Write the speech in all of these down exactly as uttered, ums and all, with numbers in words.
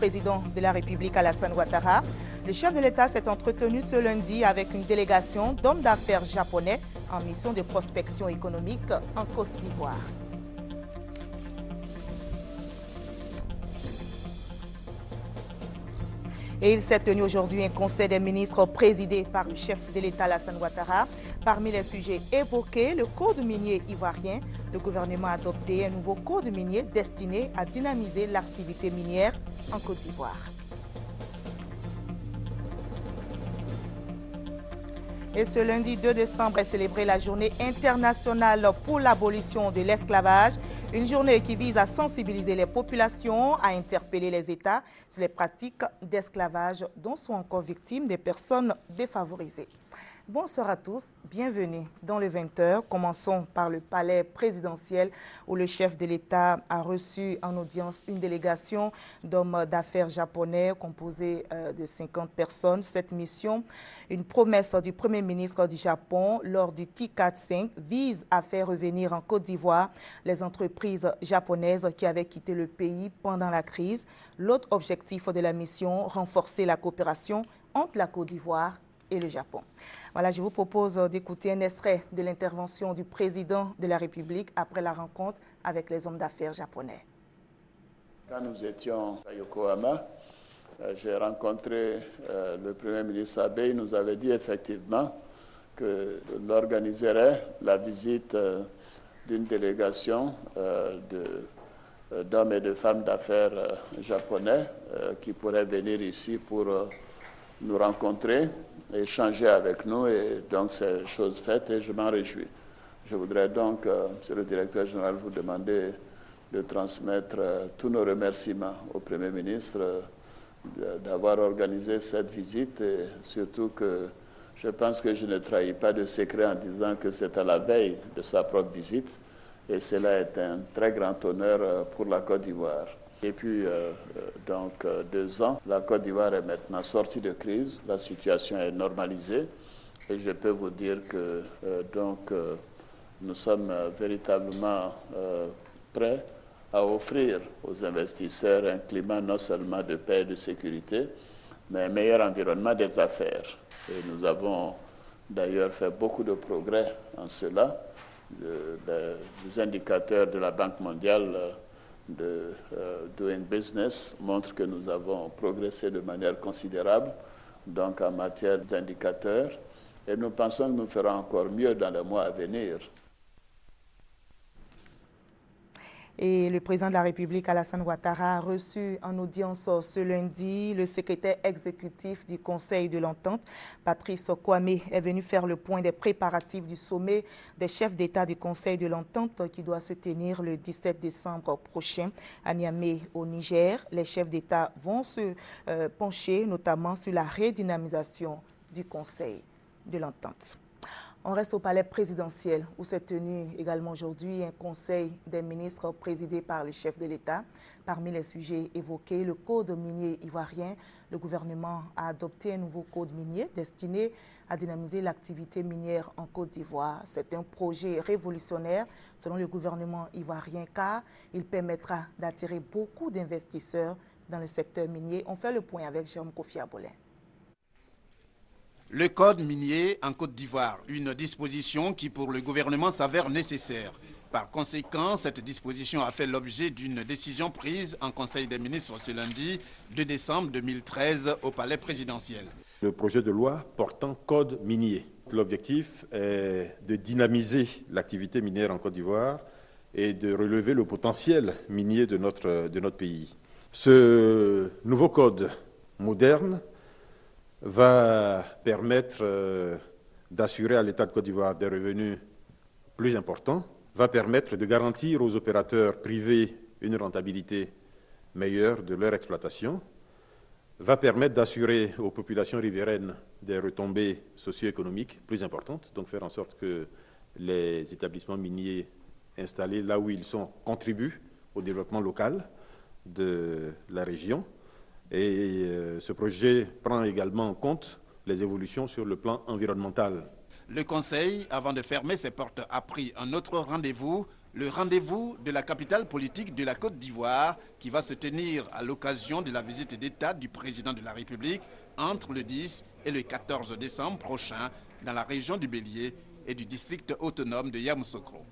président de la République Alassane Ouattara. Le chef de l'État s'est entretenu ce lundi avec une délégation d'hommes d'affaires japonais en mission de prospection économique en Côte d'Ivoire. Et il s'est tenu aujourd'hui un conseil des ministres présidé par le chef de l'État Alassane Ouattara. Parmi les sujets évoqués, le code minier ivoirien. Le gouvernement a adopté un nouveau code minier destiné à dynamiser l'activité minière en Côte d'Ivoire. Et ce lundi deux décembre est célébrée la journée internationale pour l'abolition de l'esclavage. Une journée qui vise à sensibiliser les populations, à interpeller les États sur les pratiques d'esclavage dont sont encore victimes des personnes défavorisées. Bonsoir à tous, bienvenue dans le vingt heures. Commençons par le palais présidentiel où le chef de l'État a reçu en audience une délégation d'hommes d'affaires japonais composée de cinquante personnes. Cette mission, une promesse du Premier ministre du Japon lors du T quatre cinq, vise à faire revenir en Côte d'Ivoire les entreprises japonaises qui avaient quitté le pays pendant la crise. L'autre objectif de la mission, renforcer la coopération entre la Côte d'Ivoire et le Japon. Voilà, je vous propose d'écouter un extrait de l'intervention du président de la République après la rencontre avec les hommes d'affaires japonais. Quand nous étions à Yokohama, j'ai rencontré euh, le Premier ministre Abe. Il nous avait dit effectivement qu'il organiserait la visite euh, d'une délégation euh, de, d'hommes et de femmes d'affaires euh, japonais euh, qui pourraient venir ici pour euh, nous rencontrer, échanger avec nous, et donc c'est chose faite et je m'en réjouis. Je voudrais donc, euh, Monsieur le Directeur général, vous demander de transmettre euh, tous nos remerciements au Premier ministre euh, d'avoir organisé cette visite, et surtout que je pense que je ne trahis pas de secret en disant que c'est à la veille de sa propre visite, et cela est un très grand honneur euh, pour la Côte d'Ivoire. Et puis, euh, donc, euh, deux ans, la Côte d'Ivoire est maintenant sortie de crise, la situation est normalisée, et je peux vous dire que euh, donc, euh, nous sommes euh, véritablement euh, prêts à offrir aux investisseurs un climat non seulement de paix et de sécurité, mais un meilleur environnement des affaires. Et nous avons d'ailleurs fait beaucoup de progrès en cela. Le, le, les indicateurs de la Banque mondiale euh, de uh, Doing Business montre que nous avons progressé de manière considérable donc en matière d'indicateurs, et nous pensons que nous ferons encore mieux dans les mois à venir. Et le président de la République, Alassane Ouattara, a reçu en audience ce lundi le secrétaire exécutif du Conseil de l'Entente, Patrice Kwame, est venu faire le point des préparatifs du sommet des chefs d'État du Conseil de l'Entente qui doit se tenir le dix-sept décembre prochain à Niamey, au Niger. Les chefs d'État vont se euh, pencher notamment sur la redynamisation du Conseil de l'Entente. On reste au palais présidentiel où s'est tenu également aujourd'hui un conseil des ministres présidé par le chef de l'État. Parmi les sujets évoqués, le code minier ivoirien. Le gouvernement a adopté un nouveau code minier destiné à dynamiser l'activité minière en Côte d'Ivoire. C'est un projet révolutionnaire selon le gouvernement ivoirien car il permettra d'attirer beaucoup d'investisseurs dans le secteur minier. On fait le point avec Jérôme Kofi Abolin. Le code minier en Côte d'Ivoire, une disposition qui pour le gouvernement s'avère nécessaire. Par conséquent, cette disposition a fait l'objet d'une décision prise en Conseil des ministres ce lundi deux décembre deux mille treize au palais présidentiel. Le projet de loi portant code minier. L'objectif est de dynamiser l'activité minière en Côte d'Ivoire et de relever le potentiel minier de notre, de notre pays. Ce nouveau code moderne va permettre euh, d'assurer à l'État de Côte d'Ivoire des revenus plus importants, va permettre de garantir aux opérateurs privés une rentabilité meilleure de leur exploitation, va permettre d'assurer aux populations riveraines des retombées socio-économiques plus importantes, donc faire en sorte que les établissements miniers installés là où ils sont contribuent au développement local de la région. Et euh, ce projet prend également en compte les évolutions sur le plan environnemental. Le Conseil, avant de fermer ses portes, a pris un autre rendez-vous, le rendez-vous de la capitale politique de la Côte d'Ivoire, qui va se tenir à l'occasion de la visite d'État du président de la République entre le dix et le quatorze décembre prochain dans la région du Bélier et du district autonome de Yamoussoukro.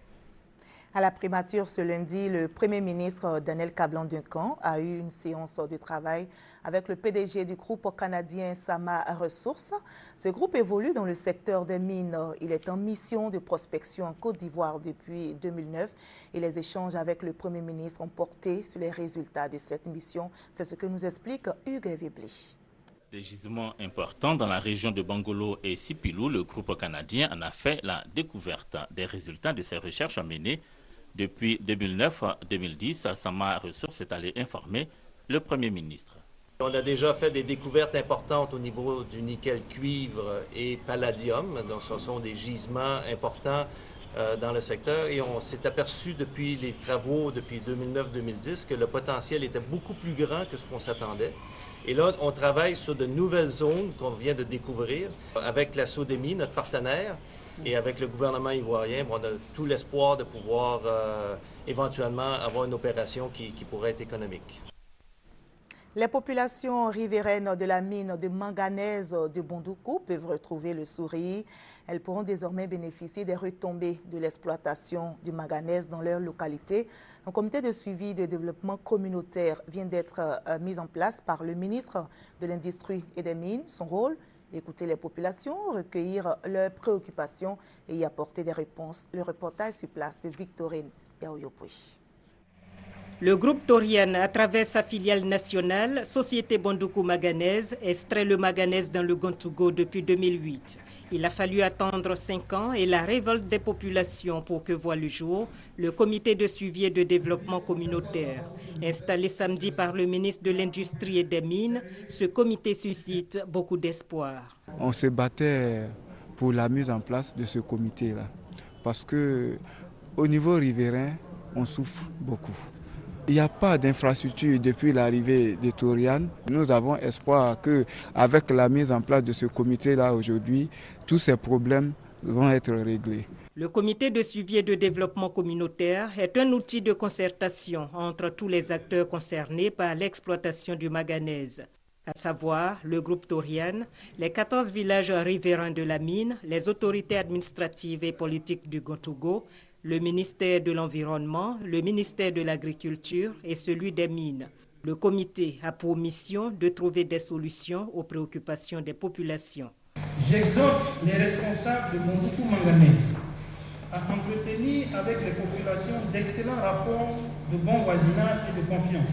À la primature ce lundi, le Premier ministre Daniel Kablan-Duncan a eu une séance de travail avec le P D G du groupe canadien Sama Ressources. Ce groupe évolue dans le secteur des mines. Il est en mission de prospection en Côte d'Ivoire depuis deux mille neuf et les échanges avec le Premier ministre ont porté sur les résultats de cette mission. C'est ce que nous explique Hugues Vébli. Des gisements importants dans la région de Bangolo et Sipilou, le groupe canadien en a fait la découverte des résultats de ses recherches menées. Depuis deux mille neuf à deux mille dix, Sama Ressources est allé informer le Premier ministre. On a déjà fait des découvertes importantes au niveau du nickel, cuivre et palladium. Donc, ce sont des gisements importants euh, dans le secteur. Et on s'est aperçu depuis les travaux, depuis deux mille neuf deux mille dix, que le potentiel était beaucoup plus grand que ce qu'on s'attendait. Et là, on travaille sur de nouvelles zones qu'on vient de découvrir avec la SODEMI, notre partenaire, et avec le gouvernement ivoirien. On a tout l'espoir de pouvoir euh, éventuellement avoir une opération qui, qui pourrait être économique. Les populations riveraines de la mine de manganèse de Bondoukou peuvent retrouver le sourire. Elles pourront désormais bénéficier des retombées de l'exploitation du manganèse dans leur localité. Un comité de suivi de développement communautaire vient d'être euh, mis en place par le ministre de l'Industrie et des Mines. Son rôle, écouter les populations, recueillir leurs préoccupations et y apporter des réponses. Le reportage sur place de Victorine Yaoyopouy. Le groupe Torian, à travers sa filiale nationale, Société Bondoukou Manganèse, extrait le manganèse dans le Gontougo depuis deux mille huit. Il a fallu attendre cinq ans et la révolte des populations pour que voie le jour le comité de suivi et de développement communautaire. Installé samedi par le ministre de l'Industrie et des Mines, ce comité suscite beaucoup d'espoir. On se battait pour la mise en place de ce comité-là, parce qu'au niveau riverain, on souffre beaucoup. Il n'y a pas d'infrastructure depuis l'arrivée de Torian. Nous avons espoir qu'avec la mise en place de ce comité-là aujourd'hui, tous ces problèmes vont être réglés. Le comité de suivi et de développement communautaire est un outil de concertation entre tous les acteurs concernés par l'exploitation du manganèse, à savoir le groupe Torian, les quatorze villages riverains de la mine, les autorités administratives et politiques du Gontougo, le ministère de l'Environnement, le ministère de l'Agriculture et celui des Mines. Le comité a pour mission de trouver des solutions aux préoccupations des populations. J'exhorte les responsables de Bondoukou Manganèse à entretenir avec les populations d'excellents rapports de bon voisinage et de confiance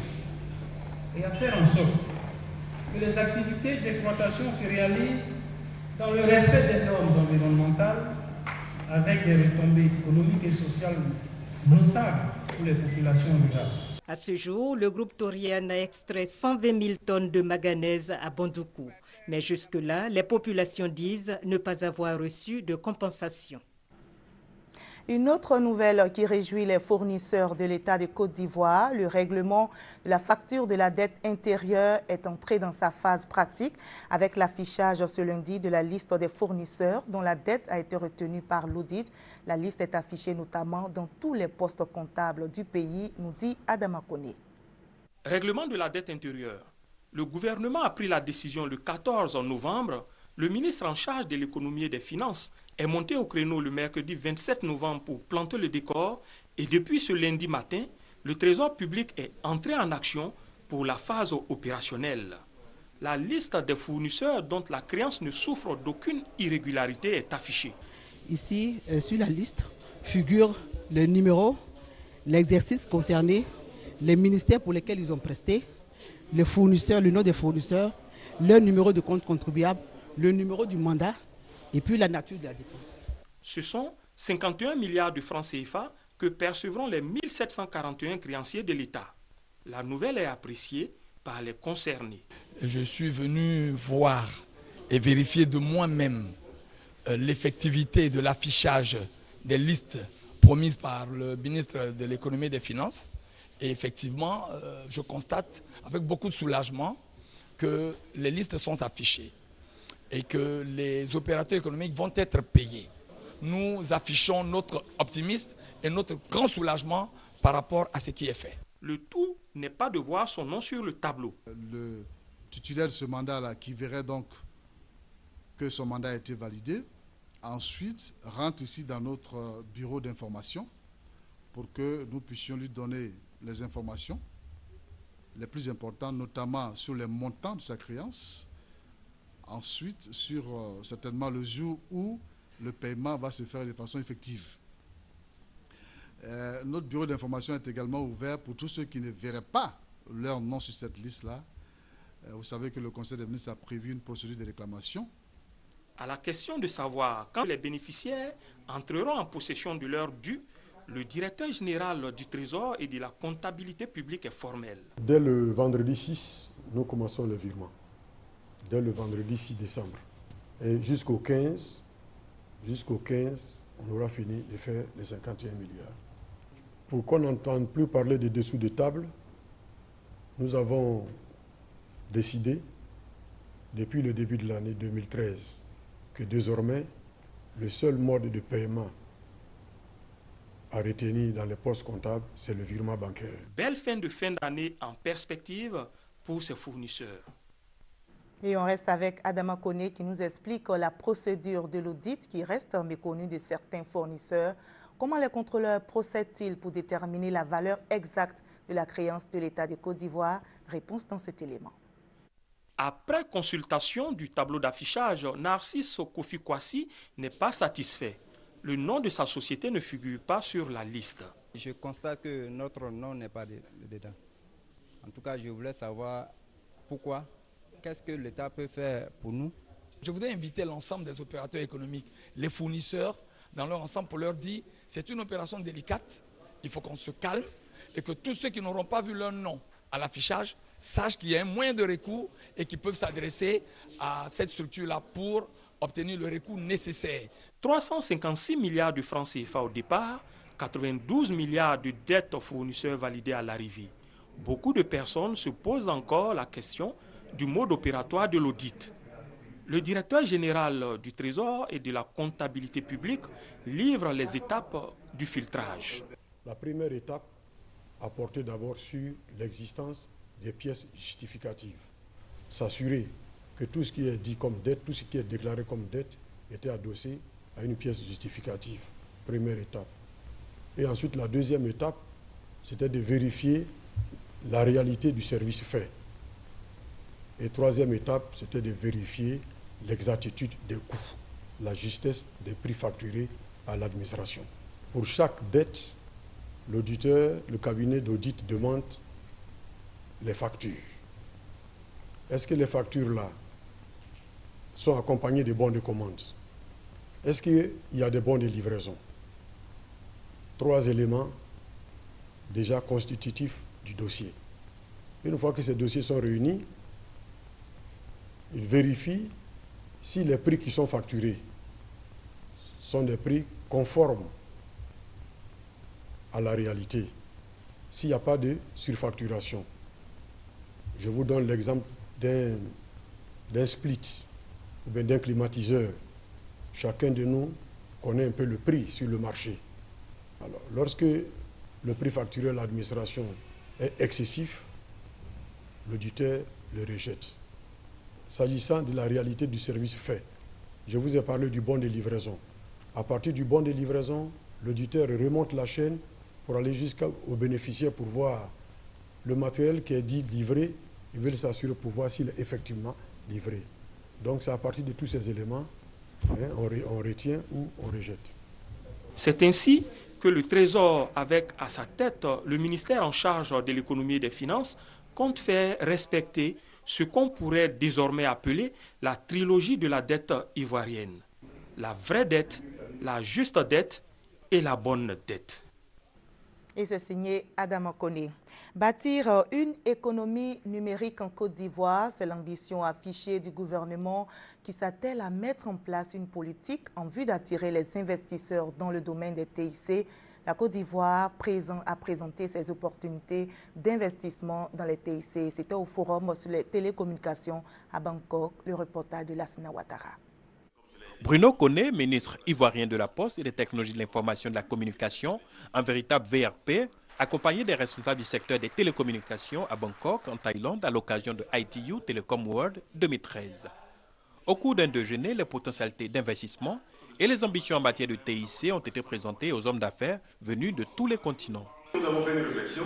et à faire en sorte que les activités d'exploitation se réalisent dans le respect des normes environnementales avec des retombées économiques et sociales notables pour les populations rurales. À ce jour, le groupe Torian a extrait cent vingt mille tonnes de manganèse à Bondoukou. Mais jusque-là, les populations disent ne pas avoir reçu de compensation. Une autre nouvelle qui réjouit les fournisseurs de l'État de Côte d'Ivoire, le règlement de la facture de la dette intérieure est entré dans sa phase pratique avec l'affichage ce lundi de la liste des fournisseurs dont la dette a été retenue par l'audit. La liste est affichée notamment dans tous les postes comptables du pays, nous dit Adama Koné. Règlement de la dette intérieure. Le gouvernement a pris la décision le quatorze novembre. Le ministre en charge de l'économie et des finances est monté au créneau le mercredi vingt-sept novembre pour planter le décor et depuis ce lundi matin, le Trésor public est entré en action pour la phase opérationnelle. La liste des fournisseurs dont la créance ne souffre d'aucune irrégularité est affichée. Ici, euh, sur la liste, figurent les numéros, l'exercice concerné, les ministères pour lesquels ils ont presté, les fournisseurs, le nom des fournisseurs, leur numéro de compte contribuable, le numéro du mandat et puis la nature de la dépense. Ce sont cinquante et un milliards de francs C F A que percevront les mille sept cent quarante et un créanciers de l'État. La nouvelle est appréciée par les concernés. Je suis venu voir et vérifier de moi-même euh, l'effectivité de l'affichage des listes promises par le ministre de l'Économie et des Finances. Et effectivement, euh, je constate avec beaucoup de soulagement que les listes sont affichées. et que les opérateurs économiques vont être payés. Nous affichons notre optimisme et notre grand soulagement par rapport à ce qui est fait. Le tout n'est pas de voir son nom sur le tableau. Le titulaire de ce mandat-là, qui verrait donc que son mandat a été validé, ensuite rentre ici dans notre bureau d'information pour que nous puissions lui donner les informations les plus importantes, notamment sur les montants de sa créance. Ensuite, sur euh, certainement le jour où le paiement va se faire de façon effective. Euh, notre bureau d'information est également ouvert pour tous ceux qui ne verraient pas leur nom sur cette liste-là. Euh, vous savez que le Conseil des ministres a prévu une procédure de réclamation. À la question de savoir quand les bénéficiaires entreront en possession de leur dû, le directeur général du Trésor et de la comptabilité publique est formel. Dès le vendredi six, nous commençons le virement. Dès le vendredi six décembre. Et jusqu'au quinze, jusqu'au quinze, on aura fini de faire les cinquante et un milliards. Pour qu'on n'entende plus parler de dessous de table, nous avons décidé, depuis le début de l'année deux mille treize, que désormais, le seul mode de paiement à retenir dans les postes comptables, c'est le virement bancaire. Belle fin de fin d'année en perspective pour ses fournisseurs. Et on reste avec Adama Koné qui nous explique la procédure de l'audit qui reste méconnue de certains fournisseurs. Comment les contrôleurs procèdent-ils pour déterminer la valeur exacte de la créance de l'État de Côte d'Ivoire? Réponse dans cet élément. Après consultation du tableau d'affichage, Narcisse Kofi Kwasi n'est pas satisfait. Le nom de sa société ne figure pas sur la liste. Je constate que notre nom n'est pas dedans. En tout cas, je voulais savoir pourquoi. Qu'est-ce que l'État peut faire pour nous? Je voudrais inviter l'ensemble des opérateurs économiques, les fournisseurs, dans leur ensemble pour leur dire que c'est une opération délicate, il faut qu'on se calme et que tous ceux qui n'auront pas vu leur nom à l'affichage sachent qu'il y a un moyen de recours et qu'ils peuvent s'adresser à cette structure-là pour obtenir le recours nécessaire. trois cent cinquante-six milliards de francs C F A au départ, quatre-vingt-douze milliards de dettes aux fournisseurs validées à l'arrivée. Beaucoup de personnes se posent encore la question du mode opératoire de l'audit. Le directeur général du Trésor et de la comptabilité publique livre les étapes du filtrage. La première étape a porté d'abord sur l'existence des pièces justificatives. S'assurer que tout ce qui est dit comme dette, tout ce qui est déclaré comme dette était adossé à une pièce justificative. Première étape. Et ensuite, la deuxième étape, c'était de vérifier la réalité du service fait. Et troisième étape, c'était de vérifier l'exactitude des coûts, la justesse des prix facturés à l'administration. Pour chaque dette, l'auditeur, le cabinet d'audit demande les factures. Est-ce que les factures-là sont accompagnées de bons de commande? Est-ce qu'il y a des bons de livraison? Trois éléments déjà constitutifs du dossier. Une fois que ces dossiers sont réunis, il vérifie si les prix qui sont facturés sont des prix conformes à la réalité, s'il n'y a pas de surfacturation. Je vous donne l'exemple d'un d'un split ou bien d'un climatiseur. Chacun de nous connaît un peu le prix sur le marché. Alors, lorsque le prix facturé à l'administration est excessif, l'auditeur le rejette. S'agissant de la réalité du service fait, je vous ai parlé du bon de livraison. À partir du bon de livraison, l'auditeur remonte la chaîne pour aller jusqu'au bénéficiaire pour voir le matériel qui est dit livré. Il veut s'assurer pour voir s'il est effectivement livré. Donc c'est à partir de tous ces éléments, hein, on, on retient ou on rejette. C'est ainsi que le Trésor, avec à sa tête le ministère en charge de l'économie et des finances, compte faire respecter ce qu'on pourrait désormais appeler la trilogie de la dette ivoirienne. La vraie dette, la juste dette et la bonne dette. Et c'est signé Adama Koné. Bâtir une économie numérique en Côte d'Ivoire, c'est l'ambition affichée du gouvernement qui s'attelle à mettre en place une politique en vue d'attirer les investisseurs dans le domaine des T I C. La Côte d'Ivoire a présenté ses opportunités d'investissement dans les T I C. C'était au forum sur les télécommunications à Bangkok, le reportage de Lassina Ouattara. Bruno Koné, ministre ivoirien de la Poste et des technologies de l'information et de la communication, un véritable V R P, accompagné des responsables du secteur des télécommunications à Bangkok, en Thaïlande, à l'occasion de I T U Telecom World deux mille treize. Au cours d'un déjeuner, les potentialités d'investissement et les ambitions en matière de T I C ont été présentées aux hommes d'affaires venus de tous les continents. Nous avons fait une réflexion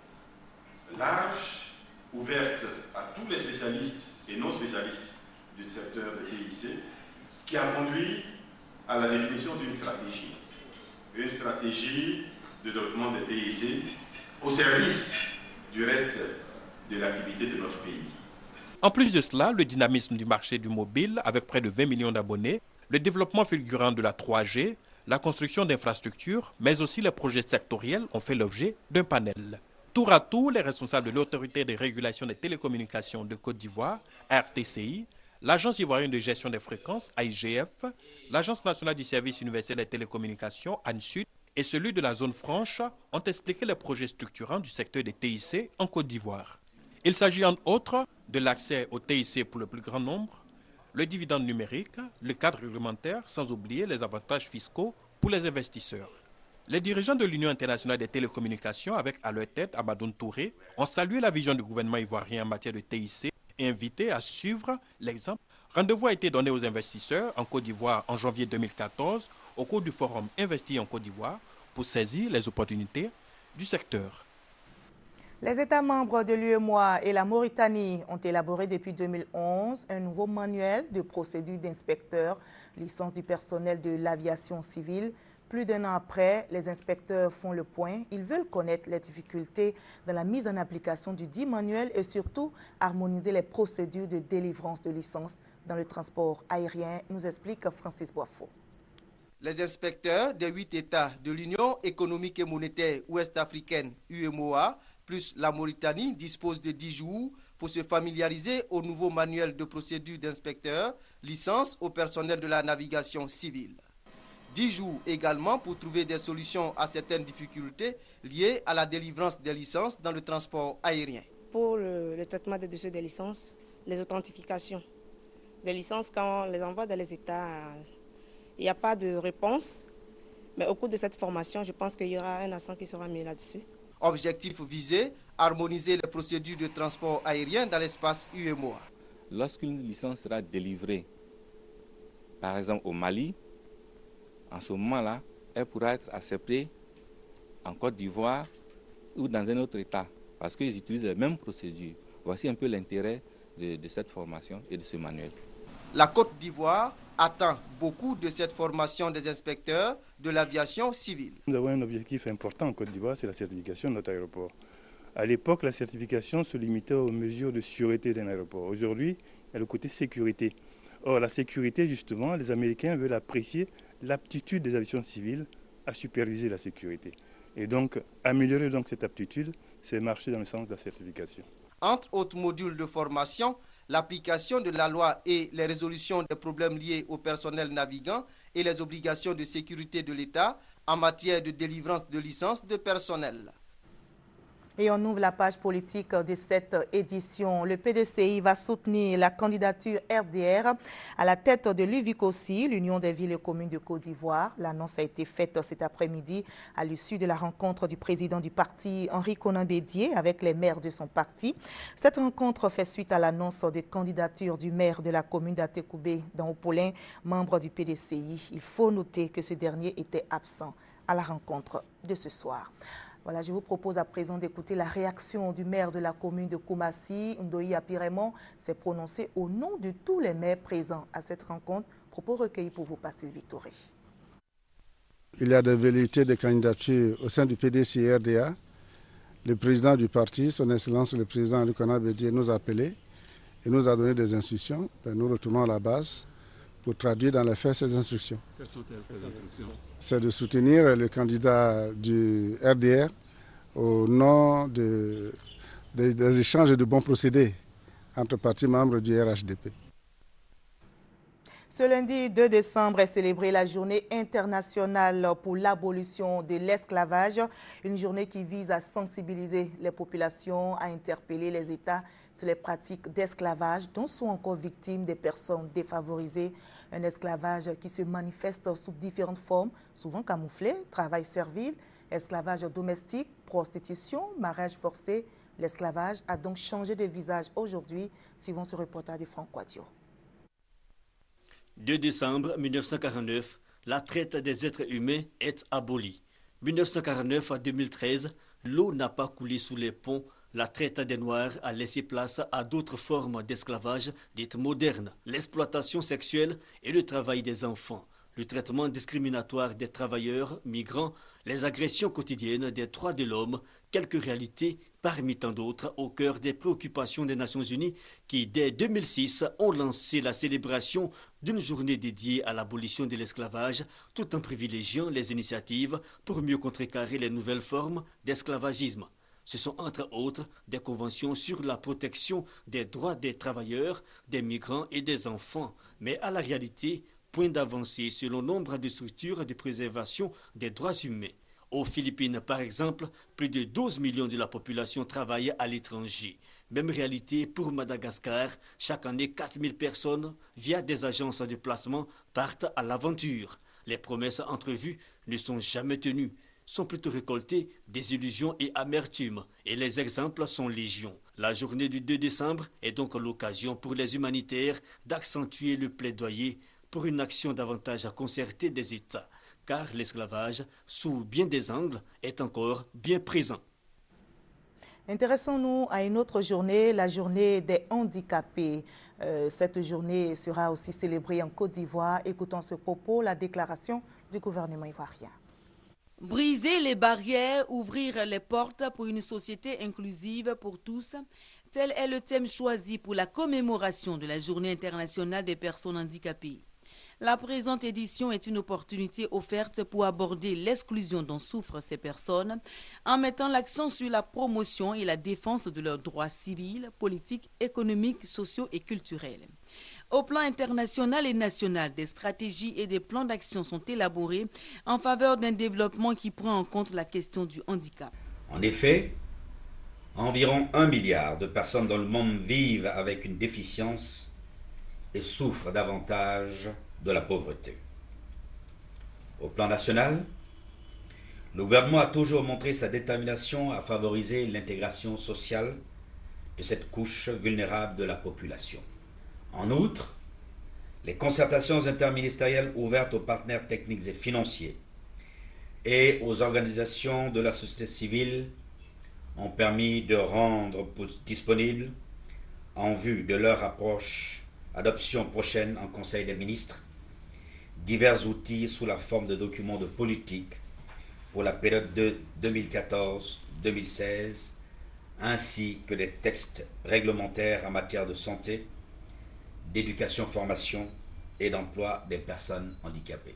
large, ouverte à tous les spécialistes et non spécialistes du secteur de T I C, qui a conduit à la définition d'une stratégie. Une stratégie de développement des T I C au service du reste de l'activité de notre pays. En plus de cela, le dynamisme du marché du mobile avec près de vingt millions d'abonnés, le développement fulgurant de la trois G, la construction d'infrastructures, mais aussi les projets sectoriels ont fait l'objet d'un panel. Tour à tour, les responsables de l'autorité de régulation des télécommunications de Côte d'Ivoire, R T C I, l'Agence ivoirienne de gestion des fréquences, A I G F, l'Agence nationale du service universel des télécommunications, ANSUD, et celui de la zone franche ont expliqué les projets structurants du secteur des T I C en Côte d'Ivoire. Il s'agit entre autres de l'accès au T I C pour le plus grand nombre, le dividende numérique, le cadre réglementaire, sans oublier les avantages fiscaux pour les investisseurs. Les dirigeants de l'Union internationale des télécommunications, avec à leur tête Amadoun Touré, ont salué la vision du gouvernement ivoirien en matière de T I C et invité à suivre l'exemple. Rendez-vous a été donné aux investisseurs en Côte d'Ivoire en janvier deux mille quatorze au cours du forum Investi en Côte d'Ivoire pour saisir les opportunités du secteur. Les États membres de l'U E M O A et la Mauritanie ont élaboré depuis deux mille onze un nouveau manuel de procédure d'inspecteur, licence du personnel de l'aviation civile. Plus d'un an après, les inspecteurs font le point. Ils veulent connaître les difficultés dans la mise en application du dit manuel et surtout harmoniser les procédures de délivrance de licence dans le transport aérien, nous explique Francis Boifo. Les inspecteurs des huit États de l'Union économique et monétaire ouest-africaine U E M O A plus la Mauritanie disposent de dix jours pour se familiariser au nouveau manuel de procédure d'inspecteur, licence au personnel de la navigation civile. dix jours également pour trouver des solutions à certaines difficultés liées à la délivrance des licences dans le transport aérien. Pour le, le traitement des dossiers des licences, les authentifications des licences, quand on les envoie dans les États, il n'y a pas de réponse. Mais au cours de cette formation, je pense qu'il y aura un accent qui sera mis là-dessus. Objectif visé, harmoniser les procédures de transport aérien dans l'espace U E M O A. Lorsqu'une licence sera délivrée, par exemple au Mali, en ce moment-là, elle pourra être acceptée en Côte d'Ivoire ou dans un autre État, parce qu'ils utilisent les mêmes procédures. Voici un peu l'intérêt de, de cette formation et de ce manuel. La Côte d'Ivoire attend beaucoup de cette formation des inspecteurs de l'aviation civile. Nous avons un objectif important en Côte d'Ivoire, c'est la certification de notre aéroport. À l'époque, la certification se limitait aux mesures de sûreté d'un aéroport. Aujourd'hui, il y a le côté sécurité. Or, la sécurité, justement, les Américains veulent apprécier l'aptitude des aviations civiles à superviser la sécurité. Et donc, améliorer donc cette aptitude, c'est marcher dans le sens de la certification. Entre autres modules de formation, l'application de la loi et les résolutions des problèmes liés au personnel navigant et les obligations de sécurité de l'État en matière de délivrance de licences de personnel. Et on ouvre la page politique de cette édition. Le P D C I va soutenir la candidature R D R à la tête de l'U V I C O S I, l'Union des villes et communes de Côte d'Ivoire. L'annonce a été faite cet après-midi à l'issue de la rencontre du président du parti, Henri Konan Bédié, avec les maires de son parti. Cette rencontre fait suite à l'annonce de candidature du maire de la commune d'Atekoubé dans Opolin, membre du P D C I. Il faut noter que ce dernier était absent à la rencontre de ce soir. Voilà, je vous propose à présent d'écouter la réaction du maire de la commune de Koumassi, Ndoyi Apiremon, s'est prononcé au nom de tous les maires présents à cette rencontre. Propos recueillis pour vous, Pascal Victoré. Il y a des velléités de candidature au sein du P D C I R D A. Le président du parti, son Excellence le président Henri Konan Bédié, nous a appelés et nous a donné des instructions. Nous retournons à la base pour traduire dans les faits ces instructions. Quelles sont ces instructions? C'est de soutenir le candidat du R D R au nom de, de, des échanges de bons procédés entre partis membres du R H D P. Ce lundi deux décembre est célébrée la journée internationale pour l'abolition de l'esclavage, une journée qui vise à sensibiliser les populations, à interpeller les États sur les pratiques d'esclavage dont sont encore victimes des personnes défavorisées. Un esclavage qui se manifeste sous différentes formes, souvent camouflées, travail servile, esclavage domestique, prostitution, mariage forcé. L'esclavage a donc changé de visage aujourd'hui, suivant ce reportage de Franck Quadio. deux décembre mille neuf cent quarante-neuf, la traite des êtres humains est abolie. mille neuf cent quarante-neuf à deux mille treize, l'eau n'a pas coulé sous les ponts. La traite des Noirs a laissé place à d'autres formes d'esclavage dites modernes, l'exploitation sexuelle et le travail des enfants, le traitement discriminatoire des travailleurs migrants, les agressions quotidiennes des droits de l'homme, quelques réalités parmi tant d'autres au cœur des préoccupations des Nations Unies qui, dès deux mille six, ont lancé la célébration d'une journée dédiée à l'abolition de l'esclavage, tout en privilégiant les initiatives pour mieux contrecarrer les nouvelles formes d'esclavagisme. Ce sont entre autres des conventions sur la protection des droits des travailleurs, des migrants et des enfants. Mais à la réalité, point d'avancée selon nombre de structures de préservation des droits humains. Aux Philippines, par exemple, plus de douze millions de la population travaillent à l'étranger. Même réalité pour Madagascar, chaque année quatre mille personnes, via des agences de placement, partent à l'aventure. Les promesses entrevues ne sont jamais tenues, sont plutôt récoltées désillusions et amertume, et les exemples sont légion. La journée du deux décembre est donc l'occasion pour les humanitaires d'accentuer le plaidoyer pour une action davantage concertée des États, car l'esclavage, sous bien des angles, est encore bien présent. Intéressons-nous à une autre journée, la journée des handicapés. Euh, cette journée sera aussi célébrée en Côte d'Ivoire. Écoutons ce propos, la déclaration du gouvernement ivoirien. Briser les barrières, ouvrir les portes pour une société inclusive pour tous, tel est le thème choisi pour la commémoration de la Journée internationale des personnes handicapées. La présente édition est une opportunité offerte pour aborder l'exclusion dont souffrent ces personnes en mettant l'accent sur la promotion et la défense de leurs droits civils, politiques, économiques, sociaux et culturels. Au plan international et national, des stratégies et des plans d'action sont élaborés en faveur d'un développement qui prend en compte la question du handicap. En effet, environ un milliard de personnes dans le monde vivent avec une déficience et souffrent davantage de la pauvreté. Au plan national, le gouvernement a toujours montré sa détermination à favoriser l'intégration sociale de cette couche vulnérable de la population. En outre, les concertations interministérielles ouvertes aux partenaires techniques et financiers et aux organisations de la société civile ont permis de rendre disponibles, en vue de leur approche, adoption prochaine en Conseil des ministres, divers outils sous la forme de documents de politique pour la période de deux mille quatorze à deux mille seize, ainsi que des textes réglementaires en matière de santé, d'éducation-formation et d'emploi des personnes handicapées.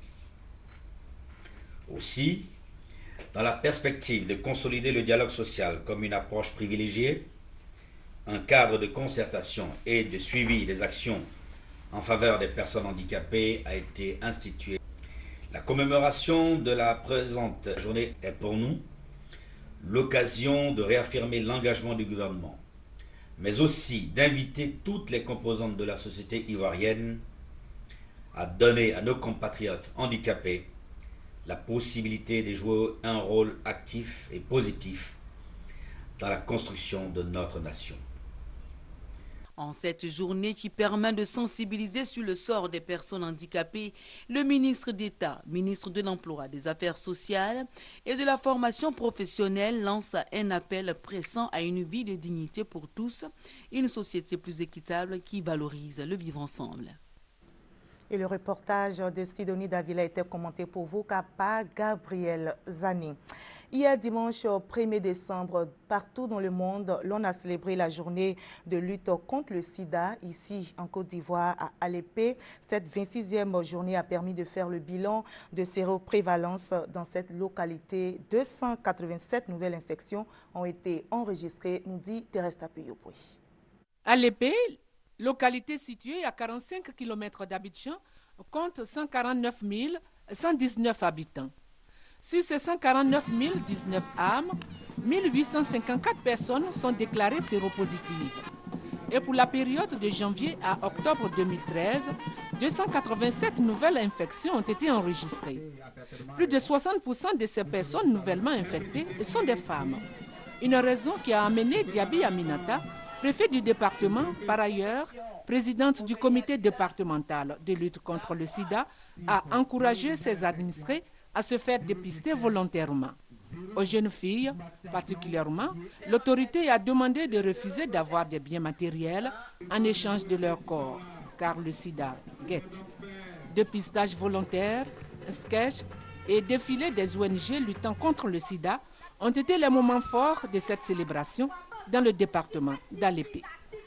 Aussi, dans la perspective de consolider le dialogue social comme une approche privilégiée, un cadre de concertation et de suivi des actions en faveur des personnes handicapées a été institué. La commémoration de la présente journée est pour nous l'occasion de réaffirmer l'engagement du gouvernement, mais aussi d'inviter toutes les composantes de la société ivoirienne à donner à nos compatriotes handicapés la possibilité de jouer un rôle actif et positif dans la construction de notre nation. En cette journée qui permet de sensibiliser sur le sort des personnes handicapées, le ministre d'État, ministre de l'Emploi, des Affaires sociales et de la formation professionnelle lance un appel pressant à une vie de dignité pour tous, une société plus équitable qui valorise le vivre ensemble. Et le reportage de Sidonie Davila a été commenté pour vous par Gabriel Zani. Hier dimanche premier décembre, partout dans le monde, l'on a célébré la journée de lutte contre le sida ici en Côte d'Ivoire à Alépé. Cette vingt-sixième journée a permis de faire le bilan de séroprévalence dans cette localité. deux cent quatre-vingt-sept nouvelles infections ont été enregistrées, nous dit Thérèse Tapeyopouy. Alépé, localité située à quarante-cinq kilomètres d'Abidjan, compte cent quarante-neuf mille cent dix-neuf habitants. Sur ces cent quarante-neuf mille dix-neuf âmes, mille huit cent cinquante-quatre personnes sont déclarées séropositives. Et pour la période de janvier à octobre deux mille treize, deux cent quatre-vingt-sept nouvelles infections ont été enregistrées. Plus de soixante pour cent de ces personnes nouvellement infectées sont des femmes. Une raison qui a amené Diaby Aminata, préfet du département, par ailleurs présidente du comité départemental de lutte contre le sida, à encourager ses administrés à se faire dépister volontairement. Aux jeunes filles, particulièrement, l'autorité a demandé de refuser d'avoir des biens matériels en échange de leur corps, car le sida guette. Dépistage volontaire, sketch et défilé des O N G luttant contre le sida ont été les moments forts de cette célébration dans le département d'Alépé.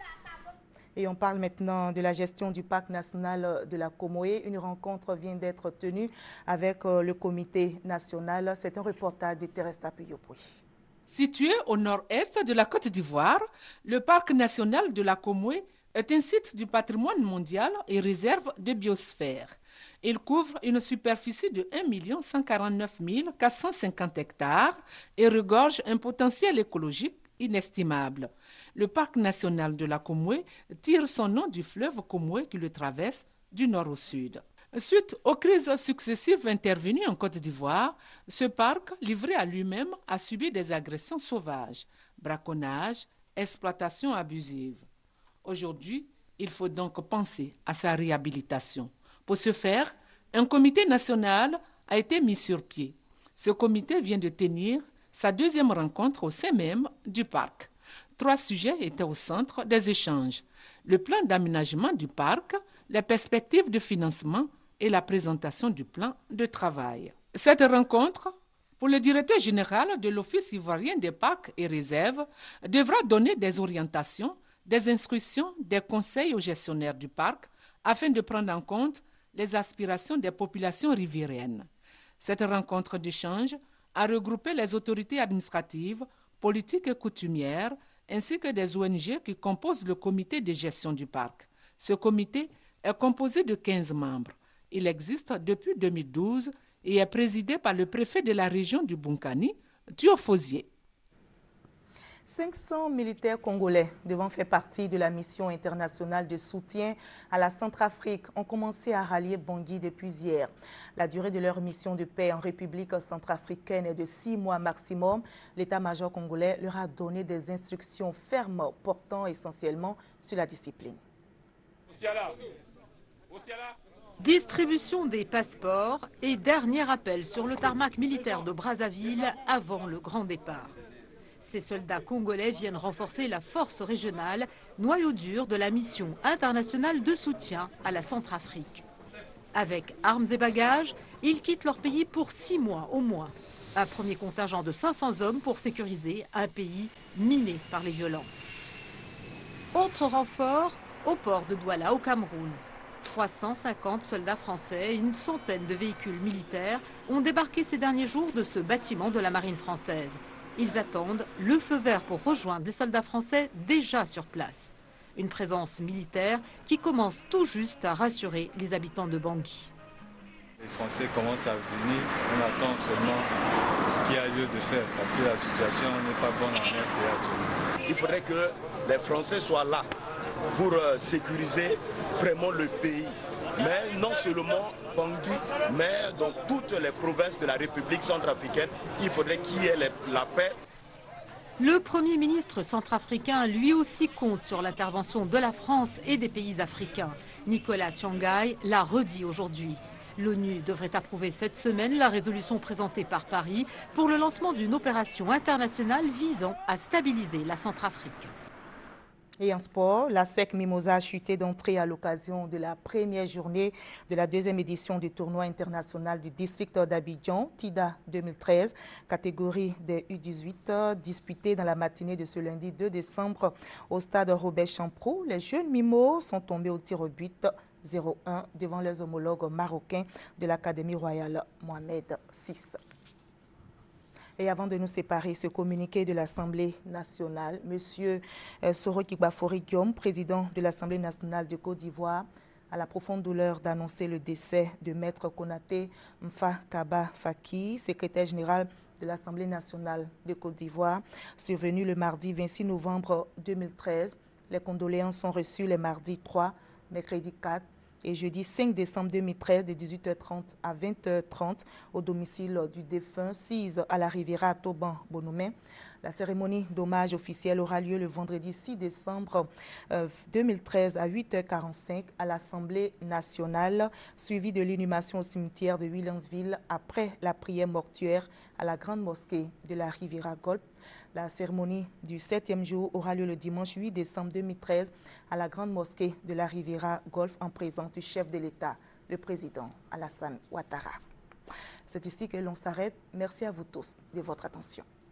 Et on parle maintenant de la gestion du parc national de la Comoé. Une rencontre vient d'être tenue avec le comité national. C'est un reportage de Thérèse Tapiopoui. Situé au nord-est de la Côte d'Ivoire, le parc national de la Comoé est un site du patrimoine mondial et réserve de biosphère. Il couvre une superficie de un million cent quarante-neuf mille quatre cent cinquante hectares et regorge un potentiel écologique inestimable. Le parc national de la Comoé tire son nom du fleuve Comoé qui le traverse du nord au sud. Suite aux crises successives intervenues en Côte d'Ivoire, ce parc, livré à lui-même, a subi des agressions sauvages, braconnage, exploitation abusive. Aujourd'hui, il faut donc penser à sa réhabilitation. Pour ce faire, un comité national a été mis sur pied. Ce comité vient de tenir sa deuxième rencontre au sein même du parc. Trois sujets étaient au centre des échanges: le plan d'aménagement du parc, les perspectives de financement et la présentation du plan de travail. Cette rencontre, pour le directeur général de l'Office ivoirien des parcs et réserves, devra donner des orientations, des instructions, des conseils aux gestionnaires du parc afin de prendre en compte les aspirations des populations riveraines. Cette rencontre d'échange a regroupé les autorités administratives, politiques et coutumières, ainsi que des O N G qui composent le comité de gestion du parc. Ce comité est composé de quinze membres. Il existe depuis deux mille douze et est présidé par le préfet de la région du Bunkani, Thiofosier. cinq cents militaires congolais devant faire partie de la mission internationale de soutien à la Centrafrique ont commencé à rallier Bangui depuis hier. La durée de leur mission de paix en République centrafricaine est de six mois maximum. L'état-major congolais leur a donné des instructions fermes portant essentiellement sur la discipline. Distribution des passeports et dernier appel sur le tarmac militaire de Brazzaville avant le grand départ. Ces soldats congolais viennent renforcer la force régionale, noyau dur de la mission internationale de soutien à la Centrafrique. Avec armes et bagages, ils quittent leur pays pour six mois au moins. Un premier contingent de cinq cents hommes pour sécuriser un pays miné par les violences. Autre renfort au port de Douala au Cameroun. trois cent cinquante soldats français et une centaine de véhicules militaires ont débarqué ces derniers jours de ce bâtiment de la marine française. Ils attendent le feu vert pour rejoindre les soldats français déjà sur place. Une présence militaire qui commence tout juste à rassurer les habitants de Bangui. Les Français commencent à venir, on attend seulement ce qu'il y a lieu de faire parce que la situation n'est pas bonne en R C A actuellement. Il faudrait que les Français soient là pour euh, sécuriser vraiment le pays. Mais non seulement Bangui, mais dans toutes les provinces de la République centrafricaine, il faudrait qu'il y ait la paix. Le Premier ministre centrafricain, lui aussi, compte sur l'intervention de la France et des pays africains. Nicolas Tiangai l'a redit aujourd'hui. L'ONU devrait approuver cette semaine la résolution présentée par Paris pour le lancement d'une opération internationale visant à stabiliser la Centrafrique. Et en sport, la S E C Mimosa a chuté d'entrée à l'occasion de la première journée de la deuxième édition du tournoi international du district d'Abidjan, TIDA deux mille treize, catégorie des U dix-huit, disputée dans la matinée de ce lundi deux décembre au stade Robert Champrou. Les jeunes Mimos sont tombés au tir au but zéro un devant leurs homologues marocains de l'Académie royale Mohamed six. Et avant de nous séparer, ce communiqué de l'Assemblée nationale, M. Soroki Bafori Guillaume, président de l'Assemblée nationale de Côte d'Ivoire, à la profonde douleur d'annoncer le décès de Maître Konaté Mfa Kaba Faki, secrétaire général de l'Assemblée nationale de Côte d'Ivoire, survenu le mardi vingt-six novembre deux mille treize. Les condoléances sont reçues les mardis trois, mercredi quatre et jeudi cinq décembre deux mille treize de dix-huit heures trente à vingt heures trente au domicile du défunt sise à la Riviera Toban Bonomé. La cérémonie d'hommage officielle aura lieu le vendredi six décembre deux mille treize à huit heures quarante-cinq à l'Assemblée nationale, suivie de l'inhumation au cimetière de Williamsville après la prière mortuaire à la grande mosquée de la Riviera Golf. La cérémonie du septième jour aura lieu le dimanche huit décembre deux mille treize à la grande mosquée de la Riviera Golf en présence du chef de l'État, le président Alassane Ouattara. C'est ici que l'on s'arrête. Merci à vous tous de votre attention.